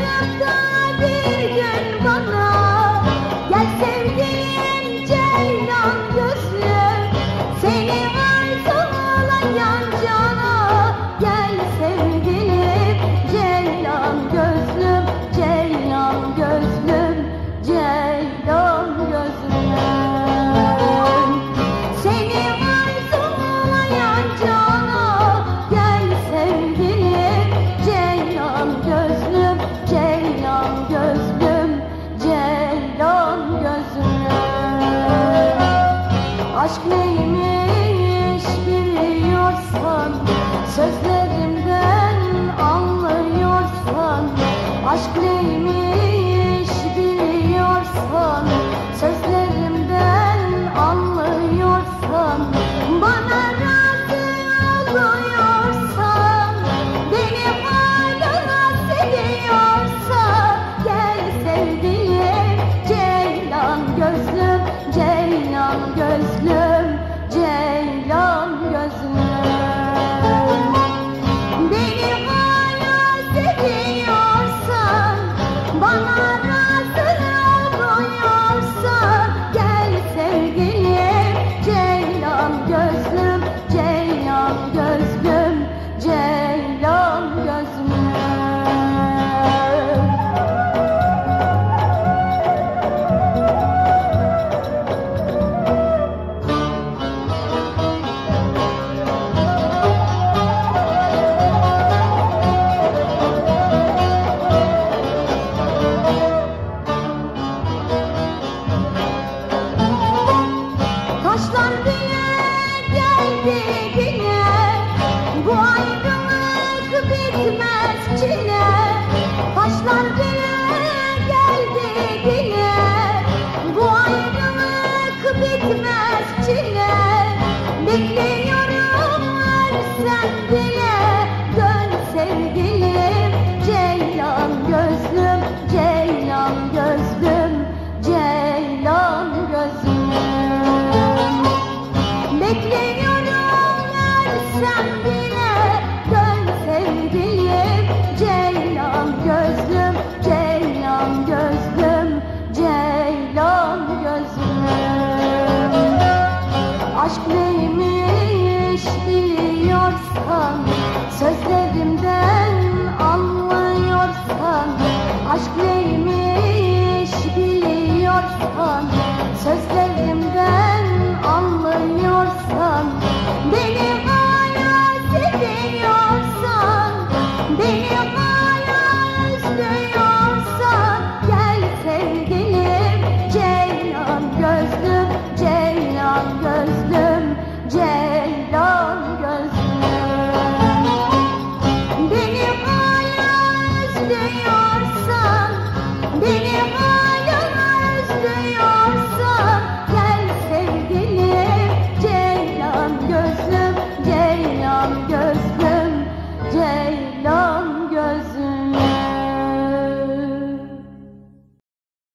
Yaşayıp da bir gün bana gel sevdiğim ceylan gözlüm, seni arzulayan cana gel sevdiğim ceylan gözlüm, ceylan gözlüm, ceylan gözlüm. Seni arzulayan cana gel sevdiğim ceylan gözlüm, ceylan gözlüm, ceylan gözlüm. Aşk neymiş biliyorsan, sözlerimden anlıyorsan. Aşk neymiş biliyorsan, sözlerimden anlıyorsan. Bana razı oluyorsan, beni hala seviyorsan, gel sevdiğim ceylan gözlüm, ceylan gözlüm, ceylan gözlüm. Beni hala seviyorsan, bana razı oluyorsan, gel sevgilim ceylan gözlüm, ceylan gözlüm, ceylan gözlüm. Taşlar bile geldi yine, bu ayrılık bitmez çile. Taşlar bile geldi yine, bu ayrılık bitmez çile. Bekliyorum ölsem bile, dön sevgilim ceylan gözlüm, ceylan gözlüm, ceylan gözlüm. Bekliyorum ölsem bile, dön sevgilim ceylan gözlüm, ceylan gözlüm, ceylan gözlüm. Aşk neymiş biliyorsan, sözlerimden anlıyorsan. Aşk neymiş biliyorsan, sözlerimden anlıyorsan. Beni hala seviyorsan, beni hala özlüyorsan, gel sevgilim ceylan gözlüm, ceylan gözlüm, ceylan gözlüm. Beni hala özlüyorsan, beni